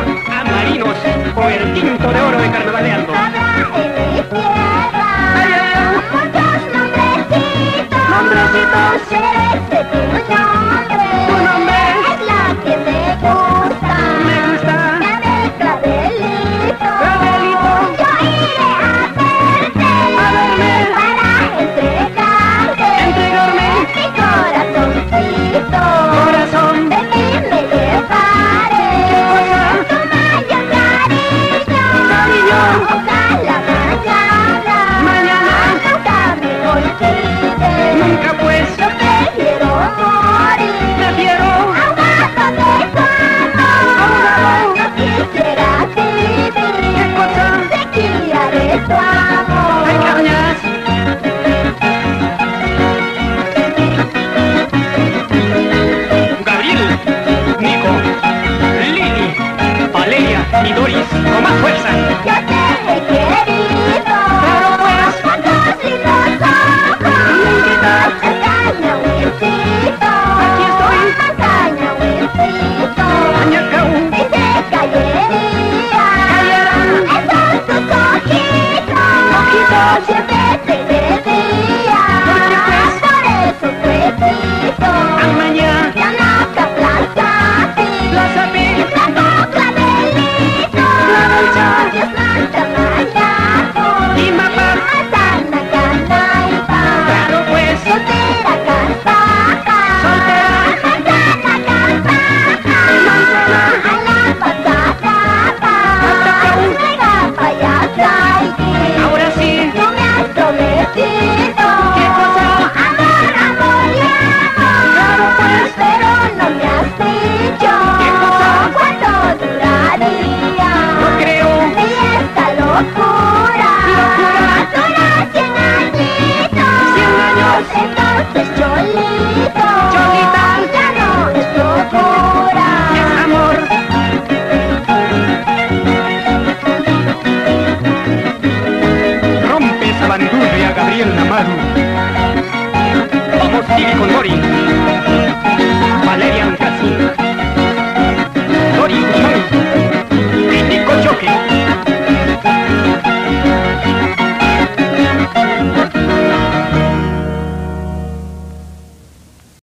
a marinos con el tinto de oro de carnavaleando. En mi tierra, Ay, ay, ay. muchos nombrecitos, Nombrecitos. seré tu nombre, Tu nombre. es la que me gusta, Me gusta. la de Clavelito, Clavelito. yo iré a verme, para entregarte, entregarme, mi corazoncito, corazón. de ti me llevaré, cosa? tu mayor cariño, Cariño. ojalá Mañana. nunca me olvides, Nunca pues, yo prefiero morir, prefiero ahogado de tu amor, no quisiera vivir, ¿qué cosa? sequía de tu amor. Ay, cañas. Gabriel, Nico, Lili, Valeria y Doris, con más fuerza. Yo te